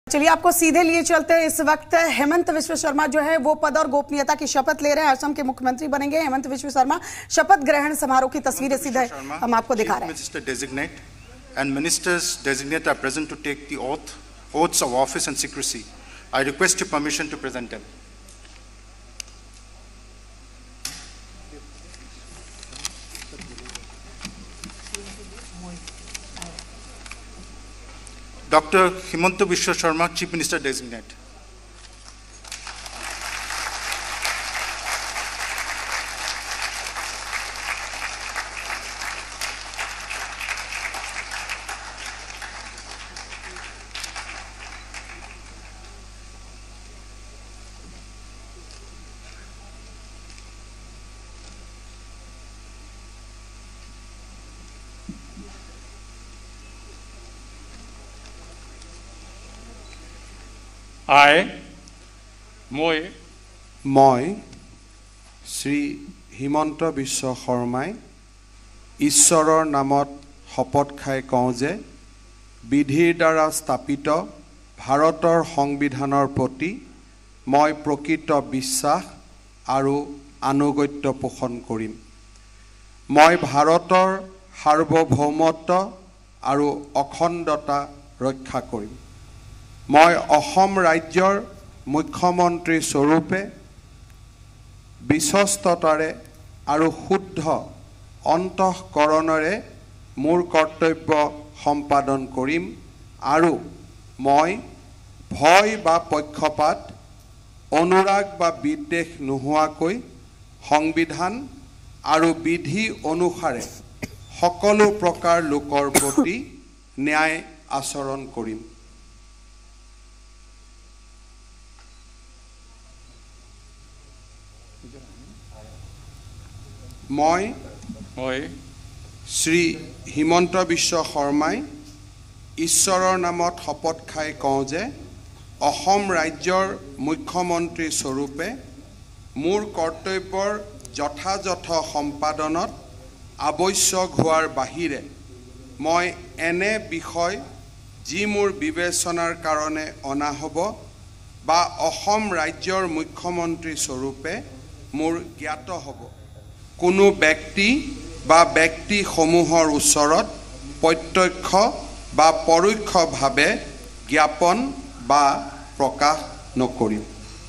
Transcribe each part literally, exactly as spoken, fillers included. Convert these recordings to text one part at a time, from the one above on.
चलिए आपको सीधे लिए चलते हैं। इस वक्त हेमंत विश्व शर्मा जो है वो पद और गोपनीयता की शपथ ले रहे हैं। असम के मुख्यमंत्री बनेंगे हेमंत विश्व शर्मा। शपथ ग्रहण समारोह की तस्वीरें सीधे हम आपको दिखा रहे हैं। Minister designate and ministers designate are present to take the oath oaths of office and secrecy. I request your permission to present them. Doctor Himanta Biswa Sharma, Chief Minister Designate. I, মই মই শ্ৰী হিমন্ত বিশ্ব শৰ্মাই ঈশ্বৰৰ নামত শপত খাই কওঁ যে বিধিৰ দ্বাৰা স্থাপিত ভাৰতৰ সংবিধানৰ প্ৰতি মই প্ৰকৃত বিশ্বাস আৰু আনুগত্য পোষণ কৰিম। মই ভাৰতৰ সাৰ্বভৌমত্ব আৰু অখণ্ডতা ৰক্ষা কৰিম। মই অসম ৰাজ্যৰ মুখ্যমন্ত্ৰী স্বৰূপে বিশ্বস্ততাৰে আৰু শুদ্ধ অন্তঃকৰণেৰে মোৰ কৰ্তব্য সম্পাদন কৰিম আৰু মই ভয় বা পক্ষপাত অনুৰাগ বা বিদ্বেষ নোহোৱাকৈ সংবিধান আৰু বিধি অনুসাৰে সকলো প্ৰকাৰ লোকৰ প্ৰতি ন্যায় আচৰণ কৰিম। মই মই শ্ৰী হিমন্ত বিশ্ব শৰ্মাই ঈশ্বৰৰ নামত শপত খাই কওঁ যে অসম ৰাজ্যৰ মুখ্যমন্ত্ৰী স্বৰূপে মোৰ কৰ্তব্যৰ যথাযথ সম্পাদনত আৱশ্যক হোৱাৰ বাহিৰে মই এনে বিষয় যি মোৰ বিবেচনাৰ কাৰণে অনা হ'ব বা অসম ৰাজ্যৰ মুখ্যমন্ত্ৰী স্বৰূপে মোৰ জ্ঞাত হ'ব কোনো ব্যক্তি বা ব্যক্তিসমূহৰ ওচৰত প্ৰত্যক্ষ বা পৰোক্ষভাৱে জ্ঞাপন বা প্ৰকাশ নকৰিম।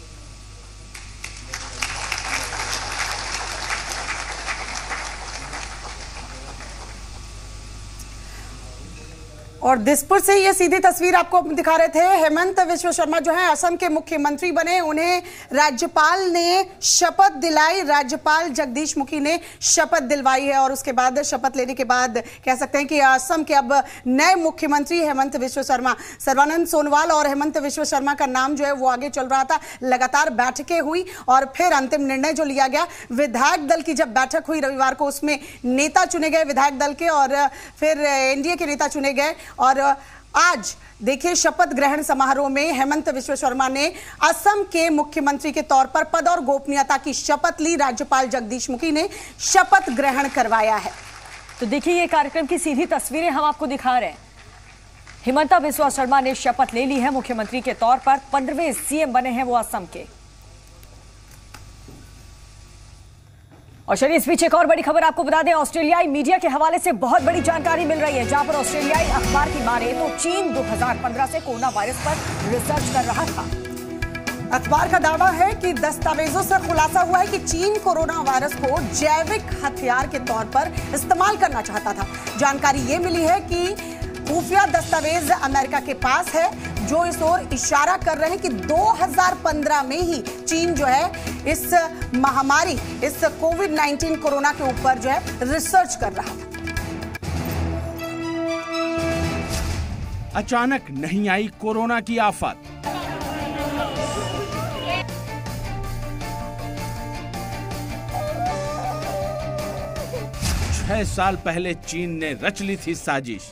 और दिसपुर से ये सीधी तस्वीर आपको दिखा रहे थे। हेमंत विश्व शर्मा जो है असम के मुख्यमंत्री बने, उन्हें राज्यपाल ने शपथ दिलाई। राज्यपाल जगदीश मुखी ने शपथ दिलवाई है और उसके बाद शपथ लेने के बाद कह सकते हैं कि असम के अब नए मुख्यमंत्री हेमंत विश्व शर्मा। सर्बानंद सोनोवाल और हेमंत विश्व शर्मा का नाम जो है वो आगे चल रहा था। लगातार बैठकें हुई और फिर अंतिम निर्णय जो लिया गया, विधायक दल की जब बैठक हुई रविवार को, उसमें नेता चुने गए विधायक दल के और फिर एनडीए के नेता चुने गए। और आज देखिए शपथ ग्रहण समारोह में हेमंत विश्व शर्मा ने असम के मुख्यमंत्री के तौर पर पद और गोपनीयता की शपथ ली। राज्यपाल जगदीश मुखी ने शपथ ग्रहण करवाया है। तो देखिए ये कार्यक्रम की सीधी तस्वीरें हम आपको दिखा रहे हैं। हिमंता बिस्वा शर्मा ने शपथ ले ली है मुख्यमंत्री के तौर पर। पंद्रहवें सीएम बने हैं वो असम के। और चलिए इस बीच एक और बड़ी खबर आपको बता दें। ऑस्ट्रेलियाई मीडिया के हवाले से बहुत बड़ी जानकारी मिल रही है, जहां पर ऑस्ट्रेलियाई अखबार की माने तो चीन दो हज़ार पंद्रह से कोरोना वायरस पर रिसर्च कर रहा था। अखबार का दावा है कि दस्तावेजों से खुलासा हुआ है कि चीन कोरोना वायरस को जैविक हथियार के तौर पर इस्तेमाल करना चाहता था। जानकारी ये मिली है कि खुफिया दस्तावेज अमेरिका के पास है जो इस ओर इशारा कर रहे हैं कि दो हज़ार पंद्रह में ही चीन जो है इस महामारी, इस कोविड नाइनटीन कोरोना के ऊपर जो है रिसर्च कर रहा था। अचानक नहीं आई कोरोना की आफत। छह साल पहले चीन ने रच ली थी साजिश।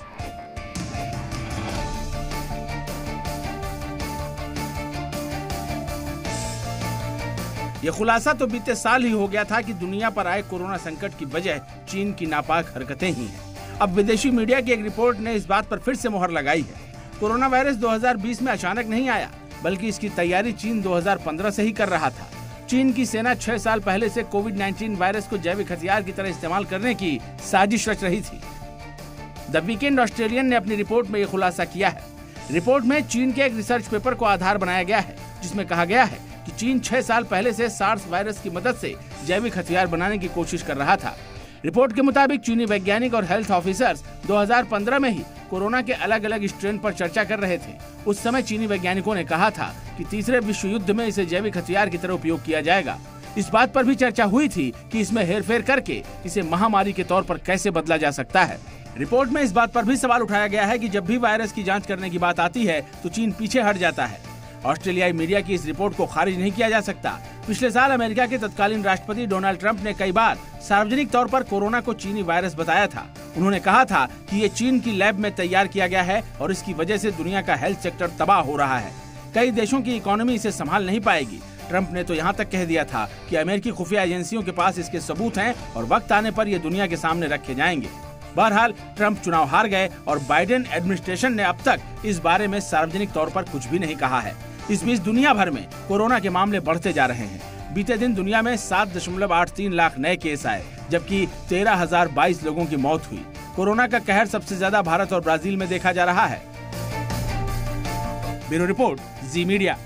यह खुलासा तो बीते साल ही हो गया था कि दुनिया पर आए कोरोना संकट की वजह चीन की नापाक हरकतें ही हैं। अब विदेशी मीडिया की एक रिपोर्ट ने इस बात पर फिर से मोहर लगाई है। कोरोना वायरस दो हज़ार बीस में अचानक नहीं आया, बल्कि इसकी तैयारी चीन दो हज़ार पंद्रह से ही कर रहा था। चीन की सेना छह साल पहले से कोविड उन्नीस वायरस को जैविक हथियार की तरह इस्तेमाल करने की साजिश रच रही थी। द वीकेंड ऑस्ट्रेलियन ने अपनी रिपोर्ट में ये खुलासा किया है। रिपोर्ट में चीन के एक रिसर्च पेपर को आधार बनाया गया है, जिसमें कहा गया है कि चीन छह साल पहले से सार्स वायरस की मदद से जैविक हथियार बनाने की कोशिश कर रहा था। रिपोर्ट के मुताबिक चीनी वैज्ञानिक और हेल्थ ऑफिसर्स दो हज़ार पंद्रह में ही कोरोना के अलग अलग स्ट्रेन पर चर्चा कर रहे थे। उस समय चीनी वैज्ञानिकों ने कहा था कि तीसरे विश्व युद्ध में इसे जैविक हथियार की तरह उपयोग किया जाएगा। इस बात पर भी चर्चा हुई थी कि इसमें हेरफेर करके इसे महामारी के तौर पर कैसे बदला जा सकता है। रिपोर्ट में इस बात पर भी सवाल उठाया गया है कि जब भी वायरस की जांच करने की बात आती है तो चीन पीछे हट जाता है। ऑस्ट्रेलियाई मीडिया की इस रिपोर्ट को खारिज नहीं किया जा सकता। पिछले साल अमेरिका के तत्कालीन राष्ट्रपति डोनाल्ड ट्रंप ने कई बार सार्वजनिक तौर पर कोरोना को चीनी वायरस बताया था। उन्होंने कहा था कि ये चीन की लैब में तैयार किया गया है और इसकी वजह से दुनिया का हेल्थ सेक्टर तबाह हो रहा है। कई देशों की इकोनॉमी इसे संभाल नहीं पाएगी। ट्रंप ने तो यहाँ तक कह दिया था कि अमेरिकी खुफिया एजेंसियों के पास इसके सबूत हैं और वक्त आने पर ये दुनिया के सामने रखे जाएंगे। बहरहाल ट्रंप चुनाव हार गए और बाइडेन एडमिनिस्ट्रेशन ने अब तक इस बारे में सार्वजनिक तौर पर कुछ भी नहीं कहा है। इस बीच दुनिया भर में कोरोना के मामले बढ़ते जा रहे हैं। बीते दिन दुनिया में सात दशमलव आठ तीन लाख नए केस आए, जबकि तेरह हजार बाईस लोगों की मौत हुई। कोरोना का कहर सबसे ज्यादा भारत और ब्राजील में देखा जा रहा है। Bureau report, Zee media.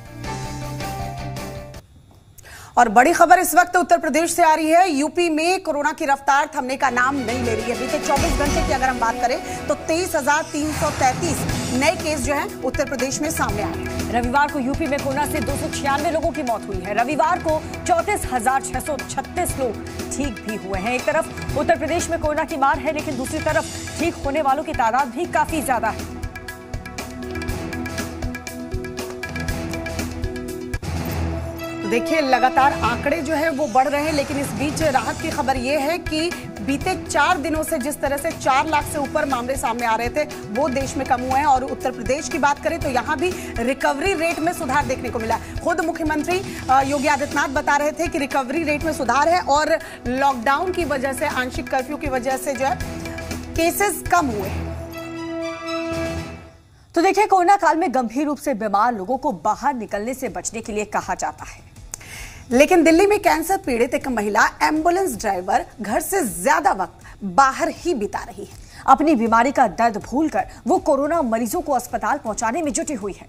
और बड़ी खबर इस वक्त उत्तर प्रदेश से आ रही है। यूपी में कोरोना की रफ्तार थमने का नाम नहीं ले रही है। बीते चौबीस घंटे की अगर हम बात करें तो तेईस हजार तीन सौ तैंतीस नए केस जो हैं उत्तर प्रदेश में सामने आए। रविवार को यूपी में कोरोना से दो सौ छियानवे लोगों की मौत हुई है। रविवार को चौंतीस हजार छह सौ छत्तीस लोग ठीक भी हुए हैं। एक तरफ उत्तर प्रदेश में कोरोना की मार है, लेकिन दूसरी तरफ ठीक होने वालों की तादाद भी काफी ज्यादा है। देखिए लगातार आंकड़े जो है वो बढ़ रहे हैं, लेकिन इस बीच राहत की खबर ये है कि बीते चार दिनों से जिस तरह से चार लाख से ऊपर मामले सामने आ रहे थे वो देश में कम हुए हैं। और उत्तर प्रदेश की बात करें तो यहाँ भी रिकवरी रेट में सुधार देखने को मिला। खुद मुख्यमंत्री योगी आदित्यनाथ बता रहे थे कि रिकवरी रेट में सुधार है और लॉकडाउन की वजह से, आंशिक कर्फ्यू की वजह से जो है केसेस कम हुए हैं। तो देखिए, कोरोना काल में गंभीर रूप से बीमार लोगों को बाहर निकलने से बचने के लिए कहा जाता है, लेकिन दिल्ली में कैंसर पीड़ित एक महिला एम्बुलेंस ड्राइवर घर से ज्यादा वक्त बाहर ही बिता रही है। अपनी बीमारी का दर्द भूलकर वो कोरोना मरीजों को अस्पताल पहुंचाने में जुटी हुई है।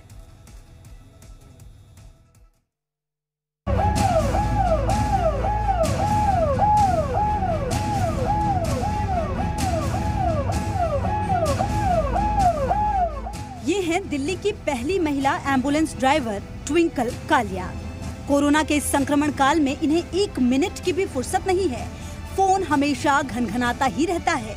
ये है दिल्ली की पहली महिला ambulance driver Twinkle Kalia. Corona के संक्रमण काल में इन्हें एक मिनट की भी फुर्सत नहीं है। फोन हमेशा घनघनाता ही रहता है।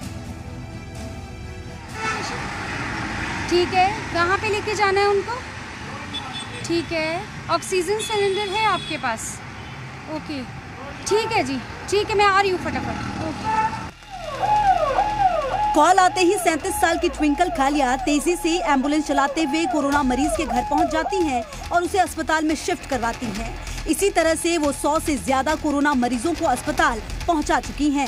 ठीक है, कहाँ पे लेके जाना है उनको? ठीक है, ऑक्सीजन सिलेंडर है आपके पास? ओके, ठीक है जी, ठीक है, मैं आ रही हूँ फटाफट। ओके। कॉल आते ही सैंतीस साल की ट्विंकल कालिया तेजी से एम्बुलेंस चलाते हुए कोरोना मरीज के घर पहुंच जाती हैं और उसे अस्पताल में शिफ्ट करवाती हैं। इसी तरह से वो सौ से ज्यादा कोरोना मरीजों को अस्पताल पहुंचा चुकी हैं।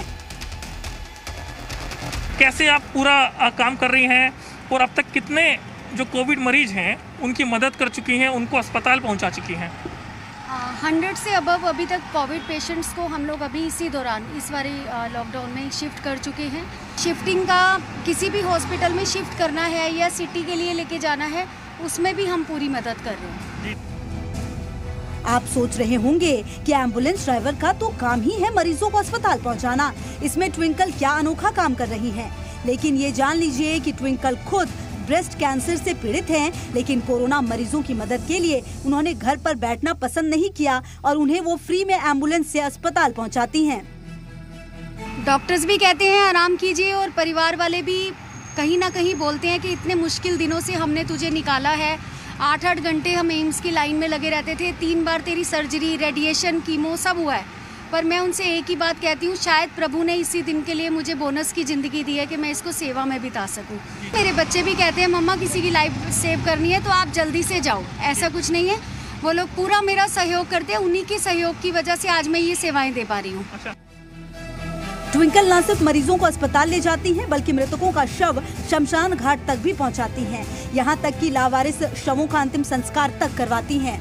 कैसे आप पूरा काम कर रही हैं और अब तक कितने जो कोविड मरीज हैं उनकी मदद कर चुकी हैं, उनको अस्पताल पहुंचा चुकी हैं? हंड्रेड से अबव अभी तक कोविड पेशेंट्स को हम लोग अभी इसी दौरान इस बारी लॉकडाउन में शिफ्ट कर चुके हैं। शिफ्टिंग का किसी भी हॉस्पिटल में शिफ्ट करना है या सिटी के लिए लेके जाना है, उसमें भी हम पूरी मदद कर रहे हैं। आप सोच रहे होंगे कि एम्बुलेंस ड्राइवर का तो काम ही है मरीजों को अस्पताल पहुंचाना। इसमें ट्विंकल क्या अनोखा काम कर रही हैं। लेकिन ये जान लीजिए कि ट्विंकल खुद ब्रेस्ट कैंसर से पीड़ित हैं, लेकिन कोरोना मरीजों की मदद के लिए उन्होंने घर पर बैठना पसंद नहीं किया और उन्हें वो फ्री में एम्बुलेंस से अस्पताल पहुंचाती हैं। डॉक्टर्स भी कहते हैं आराम कीजिए और परिवार वाले भी कहीं ना कहीं बोलते हैं कि इतने मुश्किल दिनों से हमने तुझे निकाला है। आठ आठ घंटे हम एम्स की लाइन में लगे रहते थे, तीन बार तेरी सर्जरी, रेडिएशन, कीमो सब हुआ है। पर मैं उनसे एक ही बात कहती हूँ, शायद प्रभु ने इसी दिन के लिए मुझे बोनस की ज़िंदगी दी है कि मैं इसको सेवा में बिता सकूँ। मेरे बच्चे भी कहते हैं मम्मा किसी की लाइफ सेव करनी है तो आप जल्दी से जाओ। ऐसा कुछ नहीं है, वो लोग पूरा मेरा सहयोग करते हैं। उन्हीं के सहयोग की वजह से आज मैं ये सेवाएं दे पा रही हूँ। ट्विंकल न सिर्फ मरीजों को अस्पताल ले जाती हैं, बल्कि मृतकों का शव शमशान घाट तक भी पहुंचाती हैं। यहां तक कि लावारिस शवों का अंतिम संस्कार तक करवाती हैं।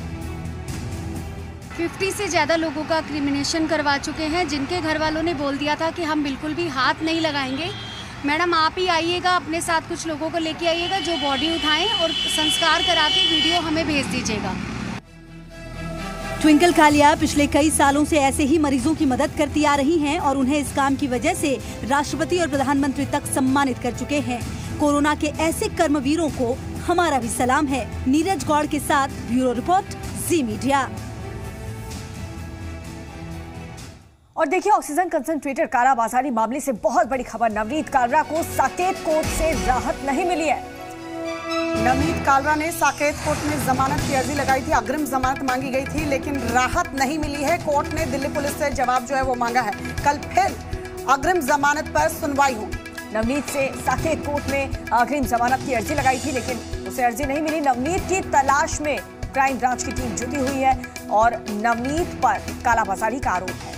पचास से ज़्यादा लोगों का क्रिमिनेशन करवा चुके हैं, जिनके घर वालों ने बोल दिया था कि हम बिल्कुल भी हाथ नहीं लगाएंगे। मैडम आप ही आइएगा, अपने साथ कुछ लोगों को लेके आइएगा जो बॉडी उठाएं और संस्कार करा के वीडियो हमें भेज दीजिएगा। ट्विंकल कालिया पिछले कई सालों से ऐसे ही मरीजों की मदद करती आ रही हैं और उन्हें इस काम की वजह से राष्ट्रपति और प्रधानमंत्री तक सम्मानित कर चुके हैं। कोरोना के ऐसे कर्मवीरों को हमारा भी सलाम है। नीरज गौड़ के साथ ब्यूरो रिपोर्ट, जी मीडिया। और देखिए, ऑक्सीजन कंसंट्रेटर कालाबाजारी मामले से बहुत बड़ी खबर। नवनीत कालरा को साकेत कोर्ट से राहत नहीं मिली है। नवनीत कालरा ने साकेत कोर्ट में जमानत की अर्जी लगाई थी, अग्रिम जमानत मांगी गई थी, लेकिन राहत नहीं मिली है। कोर्ट ने दिल्ली पुलिस से जवाब जो है वो मांगा है। कल फिर अग्रिम जमानत पर सुनवाई होगी। नवनीत से साकेत कोर्ट में अग्रिम जमानत की अर्जी लगाई थी, लेकिन उसे अर्जी नहीं मिली। नवनीत की तलाश में क्राइम ब्रांच की टीम जुटी हुई है और नवनीत पर कालाबाजारी का आरोप है।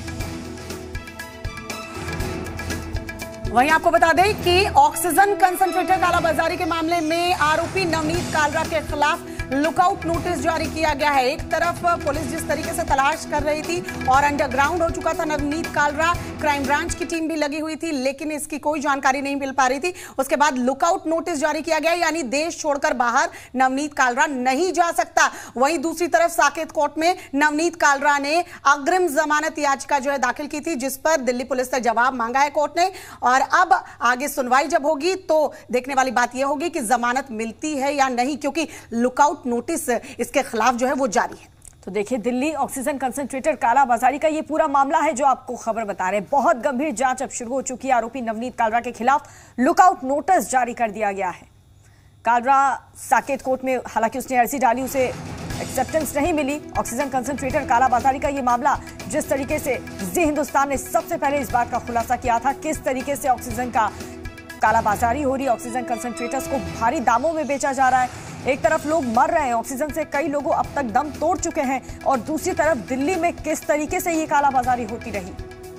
वहीं आपको बता दें कि ऑक्सीजन कंसंट्रेटर कालाबाजारी के मामले में आरोपी नवनीत कालरा के खिलाफ लुकआउट नोटिस जारी किया गया है। एक तरफ पुलिस जिस तरीके से तलाश कर रही थी और अंडरग्राउंड हो चुका था नवनीत कालरा, क्राइम ब्रांच की टीम भी लगी हुई थी, लेकिन इसकी कोई जानकारी नहीं मिल पा रही थी। उसके बाद लुकआउट नोटिस जारी किया गया, यानी देश छोड़कर बाहर नवनीत कालरा नहीं जा सकता। वहीं दूसरी तरफ साकेत कोर्ट में नवनीत कालरा ने अग्रिम जमानत याचिका जो है दाखिल की थी, जिस पर दिल्ली पुलिस से जवाब मांगा है कोर्ट ने। और अब आगे सुनवाई जब होगी तो देखने वाली बात यह होगी कि जमानत मिलती है या नहीं, क्योंकि लुकआउट नोटिस इसके खिलाफ जो है वो जारी है। तो देखिए, दिल्ली ऑक्सीजन कंसंट्रेटर कालाबाजारी का ये पूरा मामला है जो आपको खबर बता रहे हैं। बहुत गंभीर जांच अब शुरू हो चुकी है। आरोपी नवनीत कालरा के खिलाफ लुकआउट नोटिस जारी कर दिया गया है। कालरा साकेत कोर्ट में हालांकि उसने अर्जी डाली, उसे एक्सेप्टेंस नहीं मिली। ऑक्सीजन कंसंट्रेटर कालाबाजारी का ये मामला, जिस तरीके से जी हिंदुस्तान ने सबसे पहले इस बात का खुलासा किया था, किस तरीके से ऑक्सीजन का कालाबाजारी हो रही है, ऑक्सीजन कंसंट्रेटर्स को भारी दामों में बेचा जा रहा है। एक तरफ लोग मर रहे हैं, ऑक्सीजन से कई लोगों अब तक दम तोड़ चुके हैं, और दूसरी तरफ दिल्ली में किस तरीके से ये कालाबाजारी होती रही।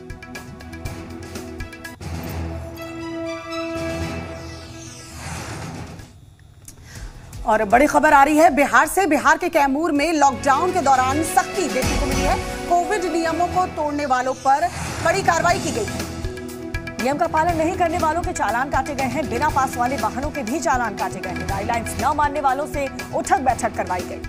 और बड़ी खबर आ रही है बिहार से। बिहार के कैमूर में लॉकडाउन के दौरान सख्ती देखने को मिली है। कोविड नियमों को तोड़ने वालों पर कड़ी कार्रवाई की गई है। नियम का पालन नहीं करने वालों के चालान काटे गए हैं। बिना पास वाले वाहनों के भी चालान काटे गए हैं। गाइडलाइंस न मानने वालों से उठक बैठक करवाई गई।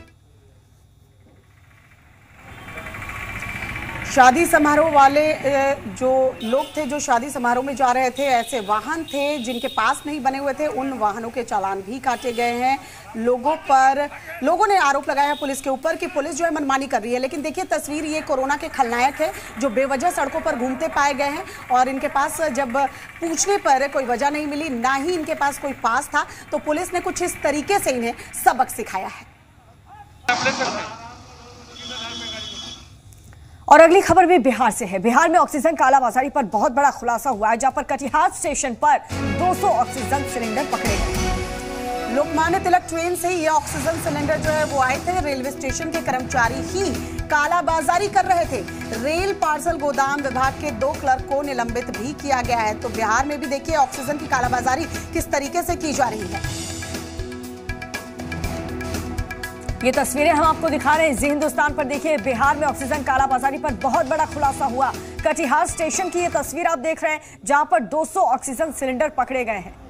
शादी समारोह वाले जो लोग थे, जो शादी समारोह में जा रहे थे, ऐसे वाहन थे जिनके पास नहीं बने हुए थे, उन वाहनों के चालान भी काटे गए हैं। लोगों पर लोगों ने आरोप लगाया है पुलिस के ऊपर कि पुलिस जो है मनमानी कर रही है। लेकिन देखिए तस्वीर, ये कोरोना के खलनायक है जो बेवजह सड़कों पर घूमते पाए गए हैं, और इनके पास जब पूछने पर कोई वजह नहीं मिली, ना ही इनके पास कोई पास था, तो पुलिस ने कुछ इस तरीके से इन्हें सबक सिखाया है। और अगली खबर भी बिहार से है। बिहार में ऑक्सीजन कालाबाजारी पर बहुत बड़ा खुलासा हुआ है, जहां पर कटिहार स्टेशन पर दो सौ ऑक्सीजन सिलेंडर पकड़े गए। लोकमान्य तिलक ट्रेन से ये ऑक्सीजन सिलेंडर जो है वो आए थे। रेलवे स्टेशन के कर्मचारी ही कालाबाजारी कर रहे थे। रेल पार्सल गोदाम विभाग के दो क्लर्क को निलंबित भी किया गया है। तो बिहार में भी देखिए ऑक्सीजन की कालाबाजारी किस तरीके से की जा रही है। ये तस्वीरें हम आपको दिखा रहे हैं जी हिंदुस्तान पर। देखिए, बिहार में ऑक्सीजन कालाबाजारी पर बहुत बड़ा खुलासा हुआ। कटिहार स्टेशन की ये तस्वीर आप देख रहे हैं, जहां पर दो सौ ऑक्सीजन सिलेंडर पकड़े गए हैं।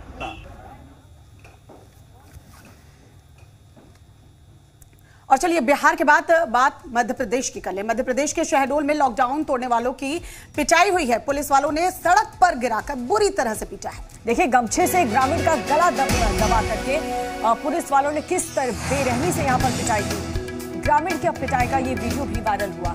और चलिए बिहार के बाद बात मध्य प्रदेश की कर ले। मध्य प्रदेश के शहडोल में लॉकडाउन तोड़ने वालों की पिटाई हुई है। पुलिस वालों ने सड़क पर गिराकर बुरी तरह से पीटा है। देखिए, गमछे से ग्रामीण का गला दबा करके पुलिस वालों ने किस तरह बेरहमी से यहां पर पिटाई की। ग्रामीण की पिटाई का ये वीडियो भी वायरल हुआ।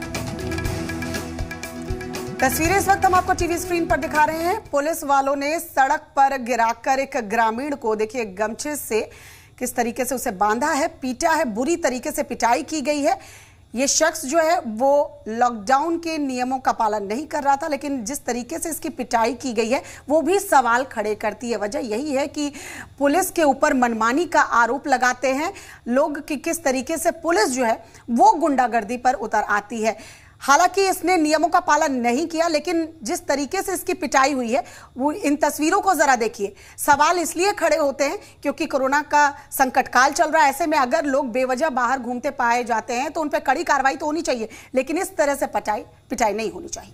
तस्वीरें इस वक्त हम आपको टीवी स्क्रीन पर दिखा रहे हैं। पुलिस वालों ने सड़क पर गिराकर एक ग्रामीण को देखिए गमछे से किस तरीके से उसे बांधा है, पीटा है, बुरी तरीके से पिटाई की गई है। ये शख्स जो है वो लॉकडाउन के नियमों का पालन नहीं कर रहा था, लेकिन जिस तरीके से इसकी पिटाई की गई है वो भी सवाल खड़े करती है। वजह यही है कि पुलिस के ऊपर मनमानी का आरोप लगाते हैं लोग कि किस तरीके से पुलिस जो है वो गुंडागर्दी पर उतर आती है। हालांकि इसने नियमों का पालन नहीं किया, लेकिन जिस तरीके से इसकी पिटाई हुई है वो इन तस्वीरों को जरा देखिए। सवाल इसलिए खड़े होते हैं क्योंकि कोरोना का संकट काल चल रहा है। ऐसे में अगर लोग बेवजह बाहर घूमते पाए जाते हैं तो उन पर कड़ी कार्रवाई तो होनी चाहिए, लेकिन इस तरह से पिटाई पिटाई नहीं होनी चाहिए।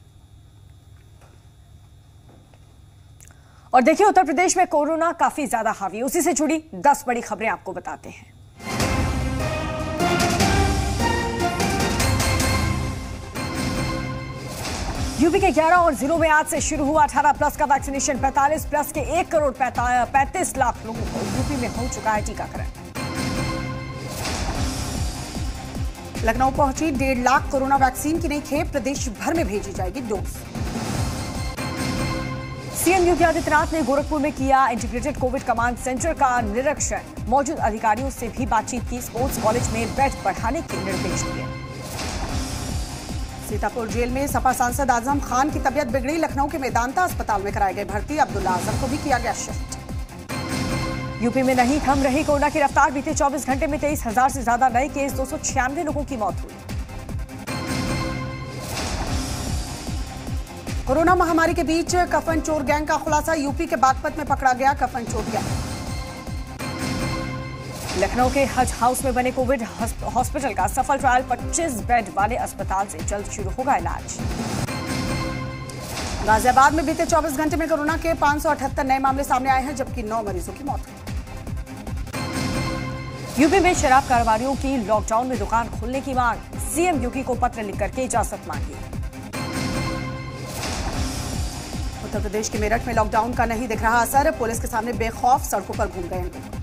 और देखिए, उत्तर प्रदेश में कोरोना काफी ज्यादा हावी है। उसी से जुड़ी दस बड़ी खबरें आपको बताते हैं। यूपी के ग्यारह और जिलों में आज से शुरू हुआ अठारह प्लस का वैक्सीनेशन। पैंतालीस प्लस के एक करोड़ पैंतीस लाख लोगों को यूपी में हो चुका है टीकाकरण। लखनऊ पहुंची डेढ़ लाख कोरोना वैक्सीन की नई खेप, प्रदेश भर में भेजी जाएगी डोज। सीएम योगी आदित्यनाथ ने गोरखपुर में किया इंटीग्रेटेड कोविड कमांड सेंटर का निरीक्षण। मौजूद अधिकारियों से भी बातचीत की। स्पोर्ट्स कॉलेज में बेड बढ़ाने के निर्देश दिए। सीतापुर जेल में सपा सांसद आजम खान की तबीयत बिगड़ी। लखनऊ के मेदांता अस्पताल में कराए गए भर्ती। अब्दुल्ला आजम को भी किया गया शिफ्ट। यूपी में नहीं थम रही कोरोना की रफ्तार। बीते चौबीस घंटे में तेईस हजार से ज्यादा नए केस, दो सौ छियानवे लोगों की मौत हुई। कोरोना महामारी के बीच कफन चोर गैंग का खुलासा। यूपी के बागपत में पकड़ा गया कफन चोर गैंग। लखनऊ के हज हाउस में बने कोविड हॉस्पिटल का सफल ट्रायल। पच्चीस बेड वाले अस्पताल से जल्द शुरू होगा इलाज। गाजियाबाद में बीते चौबीस घंटे में कोरोना के पांच सौ अठहत्तर नए मामले सामने आए हैं, जबकि नौ मरीजों की मौत हुई। यूपी में शराब कारोबारियों की लॉकडाउन में दुकान खोलने की मांग। सीएम योगी को पत्र लिखकर के इजाजत मांगी। उत्तर प्रदेश के मेरठ में लॉकडाउन का नहीं दिख रहा असर। पुलिस के सामने बेखौफ सड़कों पर घूम रहे हैं लोग।